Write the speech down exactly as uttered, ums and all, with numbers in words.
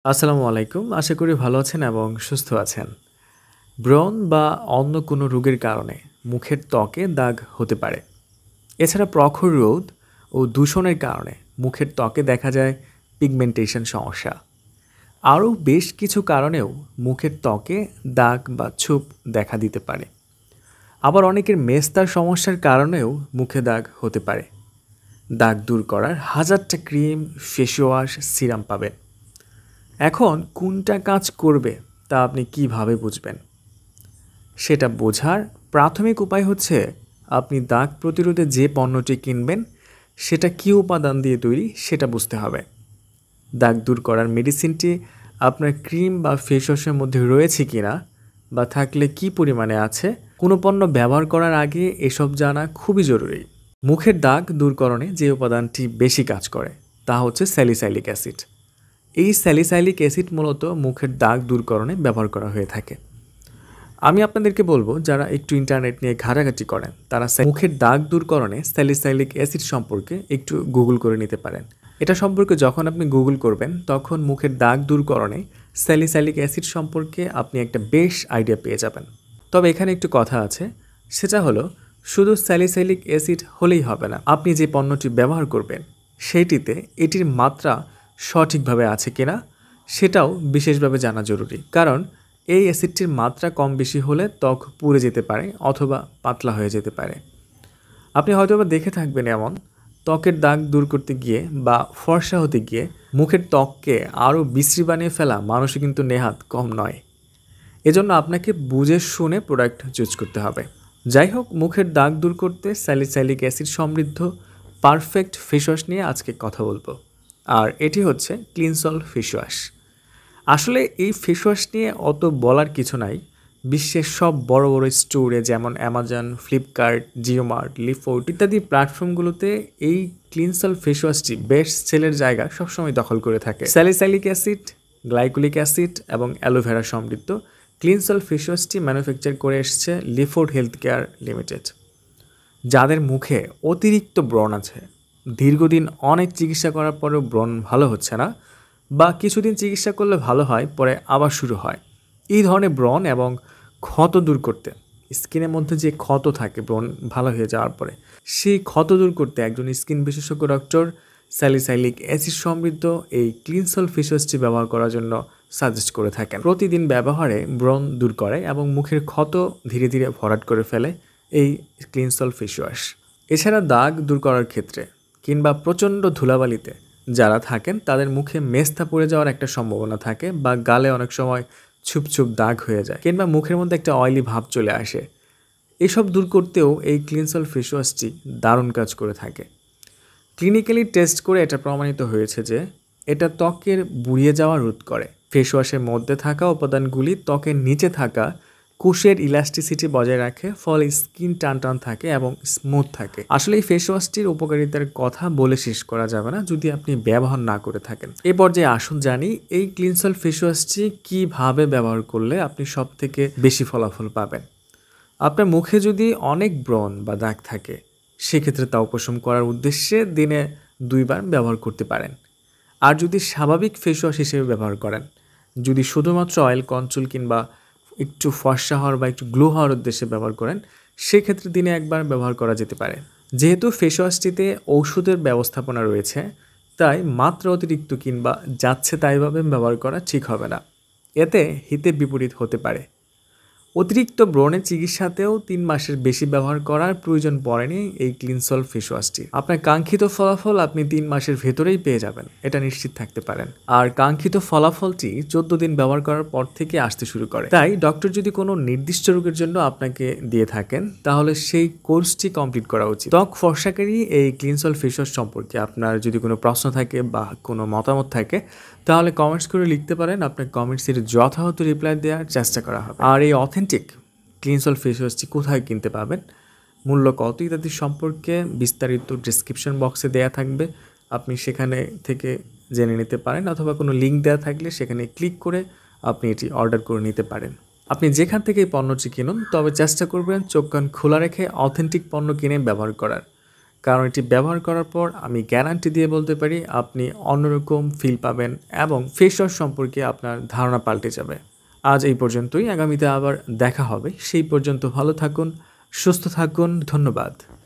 আসসালামু আলাইকুম। আশা করি ভালো আছেন এবং সুস্থ আছেন। ব্রণ বা অন্য কোনো রোগের কারণে মুখের ত্বকে দাগ হতে পারে। এছাড়া প্রখর রোদ ও দূষণের কারণে মুখের ত্বকে দেখা যায় পিগমেন্টেশন সমস্যা। আরও বেশ কিছু কারণেও মুখের ত্বকে দাগ বা ছোপ দেখা দিতে পারে। আবার অনেকের মেস্তার সমস্যার কারণেও মুখে দাগ হতে পারে। দাগ দূর করার হাজারটা ক্রিম, ফেস ওয়াশ, সিরাম পাবেন। এখন কোনটা কাজ করবে তা আপনি কিভাবে বুঝবেন? সেটা বোঝার প্রাথমিক উপায় হচ্ছে আপনি দাগ প্রতিরোধে যে পণ্যটি কিনবেন সেটা কী উপাদান দিয়ে তৈরি সেটা বুঝতে হবে। দাগ দূর করার মেডিসিনটি আপনার ক্রিম বা ফেস ওয়াশের মধ্যে রয়েছে কিনা বা থাকলে কি পরিমাণে আছে, কোনো পণ্য ব্যবহার করার আগে এসব জানা খুবই জরুরি। মুখের দাগ দূরকরণে যে উপাদানটি বেশি কাজ করে তা হচ্ছে স্যালিসাইলিক অ্যাসিড। এই স্যালিসাইলিক অ্যাসিড মূলত মুখের দাগ দূরকরণে ব্যবহার করা হয়ে থাকে। আমি আপনাদেরকে বলবো যারা একটু ইন্টারনেট নিয়ে ঘাটাঘাটি করেন তারা মুখের দাগ দূরকরণে স্যালিসাইলিক অ্যাসিড সম্পর্কে একটু গুগল করে নিতে পারেন। এটা সম্পর্কে যখন আপনি গুগল করবেন তখন মুখের দাগ দূরকরণে স্যালিসাইলিক অ্যাসিড সম্পর্কে আপনি একটা বেশ আইডিয়া পেয়ে যাবেন। তবে এখানে একটু কথা আছে, সেটা হলো শুধু স্যালিসাইলিক অ্যাসিড হলেই হবে না। আপনি যে পণ্যটি ব্যবহার করবেন সেইটিতে এটির মাত্রা সঠিকভাবে আছে কিনা সেটাও বিশেষভাবে জানা জরুরি। কারণ এই অ্যাসিডটির মাত্রা কম বেশি হলে ত্বক পুড়ে যেতে পারে অথবা পাতলা হয়ে যেতে পারে। আপনি হয়তোবা দেখে থাকবেন এমন ত্বকের দাগ দূর করতে গিয়ে বা ফর্সা হতে গিয়ে মুখের ত্বককে আরও বিশ্রী বানিয়ে ফেলা মানুষও কিন্তু নেহাত কম নয়। এজন্য আপনাকে বুঝে শুনে প্রোডাক্ট চুজ করতে হবে। যাই হোক, মুখের দাগ দূর করতে স্যালিসাইলিক অ্যাসিড সমৃদ্ধ পারফেক্ট ফেস ওয়াশ নিয়ে আজকে কথা বলবো। আর এটি হচ্ছে ক্লিনসল ফেস ওয়াশ। আসলে এই ফেস ওয়াশ নিয়ে অত বলার কিছু নাই। বিশ্বের সব বড় বড় স্টোরে যেমন অ্যামাজন, ফ্লিপকার্ট, জিওমার্ট, লিফোর্ট ইত্যাদি প্ল্যাটফর্মগুলোতে এই ক্লিনসল ফেস ওয়াশটি বেস্ট সেলের জায়গা সবসময় দখল করে থাকে। স্যালিসাইলিক অ্যাসিড, গ্লাইকোলিক অ্যাসিড এবং অ্যালোভেরা সমৃদ্ধ ক্লিনসল ফেস ওয়াশটি ম্যানুফ্যাকচার করে এসেছে লিফোর্ট হেলথ কেয়ার লিমিটেড। যাদের মুখে অতিরিক্ত ব্রণ আছে, দীর্ঘদিন অনেক চিকিৎসা করার পরেও ব্রণ ভালো হচ্ছে না, বা কিছুদিন চিকিৎসা করলে ভালো হয় পরে আবার শুরু হয়, এই ধরনের ব্রণ এবং ক্ষত দূর করতে, স্কিনের মধ্যে যে ক্ষত থাকে ব্রণ ভালো হয়ে যাওয়ার পরে, সেই ক্ষত দূর করতে একজন স্কিন বিশেষজ্ঞ ডক্টর স্যালিসাইলিক অ্যাসিড সমৃদ্ধ এই ক্লিনসল ফেস ওয়াশটি ব্যবহার করার জন্য সাজেস্ট করে থাকেন। প্রতিদিন ব্যবহারে ব্রণ দূর করে এবং মুখের ক্ষত ধীরে ধীরে ভরাট করে ফেলে এই ক্লিনসল ফেস ওয়াশ। এছাড়া দাগ দূর করার ক্ষেত্রে কিংবা প্রচণ্ড ধুলাবালিতে যারা থাকেন তাদের মুখে মেস্তা পড়ে যাওয়ার একটা সম্ভাবনা থাকে, বা গালে অনেক সময় ছুপ ছুপ দাগ হয়ে যায়, কিংবা মুখের মধ্যে একটা অয়েলি ভাব চলে আসে। এসব দূর করতেও এই ক্লিনসল ফেস ওয়াশটি দারুণ কাজ করে থাকে। ক্লিনিক্যালি টেস্ট করে এটা প্রমাণিত হয়েছে যে এটা ত্বকের বুড়িয়ে যাওয়া রোধ করে। ফেস ওয়াশের মধ্যে থাকা উপাদানগুলি ত্বকের নিচে থাকা কোষের ইলাস্টিসিটি বজায় রাখে, ফলে স্কিন টান টান থাকে এবং স্মুথ থাকে। আসলে এই ফেস ওয়াশটির উপকারিতার কথা বলে শেষ করা যাবে না যদি আপনি ব্যবহার না করে থাকেন। এই পর্যায়ে আসুন জানি এই ক্লিনসল ফেস ওয়াশটি কীভাবে ব্যবহার করলে আপনি সব থেকে বেশি ফলাফল পাবেন। আপনার মুখে যদি অনেক ব্রণ বা দাগ থাকে সেক্ষেত্রে তা উপশম করার উদ্দেশ্যে দিনে দুইবার ব্যবহার করতে পারেন। আর যদি স্বাভাবিক ফেস ওয়াশ হিসেবে ব্যবহার করেন, যদি শুধুমাত্র অয়েল কন্ট্রোল কিংবা একটু ফর্সা হওয়ার বা একটু গ্লো হওয়ার উদ্দেশ্যে ব্যবহার করেন সেক্ষেত্রে দিনে একবার ব্যবহার করা যেতে পারে। যেহেতু ফেস ওয়াশটিতে ঔষধের ব্যবস্থাপনা রয়েছে তাই মাত্রা অতিরিক্ত কিংবা যাচ্ছে তাইভাবে ব্যবহার করা ঠিক হবে না, এতে হিতে বিপরীত হতে পারে। অতিরিক্ত ব্রণের চিকিৎসাতেও তিন মাসের বেশি ব্যবহার করার প্রয়োজন পড়েনি এই ক্লিনসল ফেস ওয়াশটি। আপনার কাঙ্ক্ষিত ফলাফল আপনি তিন মাসের ভেতরেই পেয়ে যাবেন, এটা নিশ্চিত থাকতে পারেন। আর কাঙ্ক্ষিত ফলাফলটি চোদ্দ দিন ব্যবহার করার পর থেকে আসতে শুরু করে। তাই ডক্টর যদি কোনো নির্দিষ্ট রোগের জন্য আপনাকে দিয়ে থাকেন তাহলে সেই কোর্সটি কমপ্লিট করা উচিত। ত্বক ফর্সাকারী এই ক্লিনসল ফেস ওয়াশ সম্পর্কে আপনার যদি কোনো প্রশ্ন থাকে বা কোনো মতামত থাকে তাহলে কমেন্টস করে লিখতে পারেন। আপনার কমেন্টসের যথাযথ রিপ্লাই দেওয়ার চেষ্টা করা হবে। আর এই অথেন্টিক ক্লিনসল ফেস ওয়াশটি কোথায় কিনতে পাবেন, মূল্য কত ইত্যাদি সম্পর্কে বিস্তারিত ডিসক্রিপশন বক্সে দেওয়া থাকবে, আপনি সেখানে থেকে জেনে নিতে পারেন, অথবা কোনো লিঙ্ক দেওয়া থাকলে সেখানে ক্লিক করে আপনি এটি অর্ডার করে নিতে পারেন। আপনি যেখান থেকে এই পণ্যটি কিনুন তবে চেষ্টা করবেন চোখ কান খোলা রেখে অথেন্টিক পণ্য কিনে ব্যবহার করার। কারণ এটি ব্যবহার করার পর আমি গ্যারান্টি দিয়ে বলতে পারি আপনি অন্যরকম ফিল পাবেন এবং ফেস ওয়াশ সম্পর্কে আপনার ধারণা পাল্টে যাবে। আজ এই পর্যন্তই, আগামীতে আবার দেখা হবে। সেই পর্যন্ত ভালো থাকুন, সুস্থ থাকুন। ধন্যবাদ।